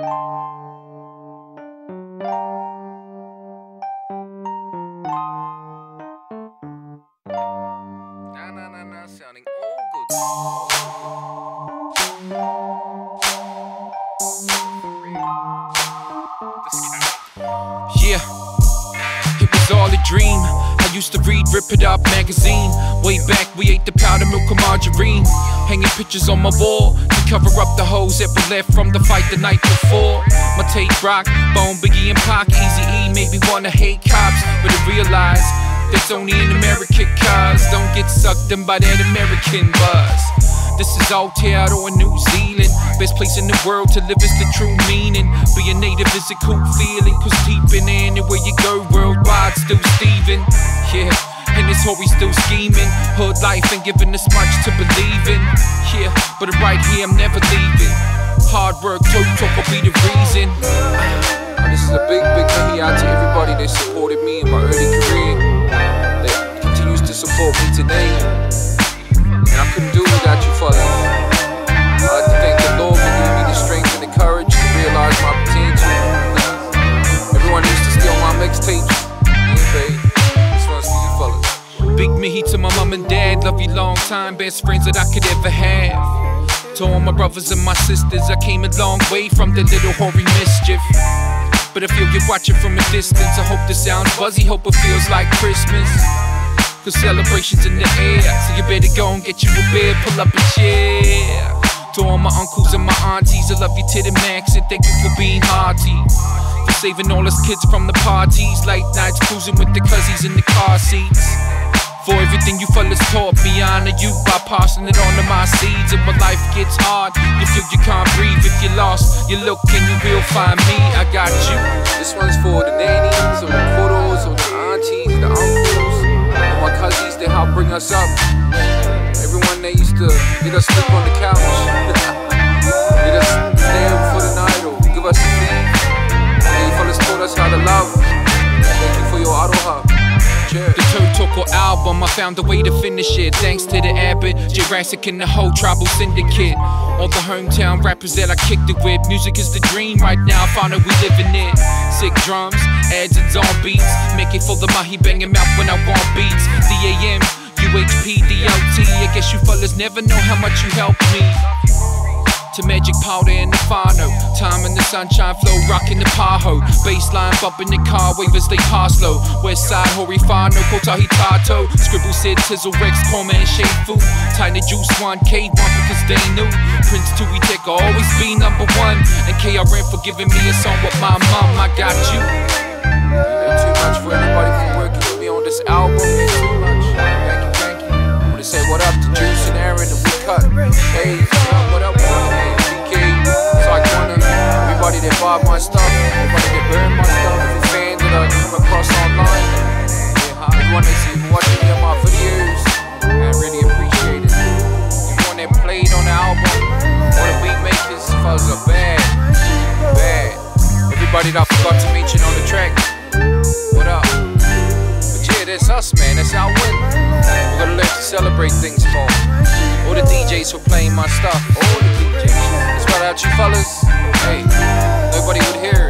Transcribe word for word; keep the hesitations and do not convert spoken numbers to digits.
Nah, nah, nah, nah, sounding all good. Yeah, it was all a dream. I used to read Rip It Up magazine. Way back we ate the powder milk and margarine. Hanging pictures on my wall to cover up the hoes that were left from the fight the night before. My tape rock, Bone, Biggie and Pac, Eazy-E made me wanna hate cops, but I realized that's only in America, cause don't get sucked in by that American buzz. This is Aotearoa or New Zealand. Best place in the world to live is the true meaning. Being native is a cool feeling, cause deep in anywhere you go worldwide, still Steven. Yeah, and this whore we still scheming. Hood life ain't giving us much to believe in. Yeah, but right here I'm never leaving. Hard work, toe talk will be the reason. Uh, this is a big, big thank you out to everybody that supported me in my early career, that continues to support me today. And I couldn't do it without you fellas. I'd like to thank the Lord for giving me the strength and the courage to realize my potential. Everyone used to steal my mixtapes. Yeah, babe. This one's for you fellas. Big Mihi to my mom and dad. Love you long time. Best friends that I could ever have. To all my brothers and my sisters, I came a long way from the little hoary mischief. But I feel you're watching from a distance. I hope the sound's buzzy. Hope it feels like Christmas. Cause celebration's in the air, so you better go and get you a beer, pull up a chair. To all my uncles and my aunties, I love you to the max and thank you for being hearty. For saving all us kids from the parties, late nights cruising with the cousins in the car seats. For everything you fellas taught me, I honor you by passing it on to my seeds. And when life gets hard, you feel you can't breathe. If you're lost, you look and you will find me, I got you. This one's for the nannies, or the kiddos, or the aunties, the uncles, my cousins that helped bring us up. Everyone that used to get us sleep on the couch, get us stay up for the night, or give us a feed. And you fellas taught us how to love. Thank you for your aloha. Cheers. The Toe Talker album, I found a way to finish it. Thanks to the Abbott, Jurassic and the whole tribal syndicate. All the hometown rappers that I kicked it with. Music is the dream right now, finally we living it. Sick drums, ads and on beats. Make it for the mahi banging mouth when I want beats. D A M, U H P, D L T. I guess you fellas never know how much you helped me. To Magic Powder and the Fano, time in the sunshine flow, rocking the Paho. Bassline bumping the car, wavers they pass slow. Westside, Horifano, Kotahi Tato. Scribble Sid, Tizzle, Rex, Coleman, and Shade Food. Tiny Juice one, K one because they knew Prince Tui Tech will always be number one. And K R N for giving me a song with my mom, I got you. Ain't too much for everybody for working with me on this album. Ain't too much. Thank you, thank you. I wanna say what up to Juice and Aaron, the Woodcut. Hey, what up, what up? Everybody that bought my stuff, everybody that burned my stuff, every fan that I come across online, everyone that's watching me on my videos, I really appreciate it. Everyone that played on the album, all the beat makers, fellas are bad, bad. Everybody that I forgot to mention on the track, what up? But yeah, that's us, man, that's our win. We're gonna learn to celebrate things more. All the D Js for playing my stuff, all the D Js. That's right out you fellas. Hey, nobody would hear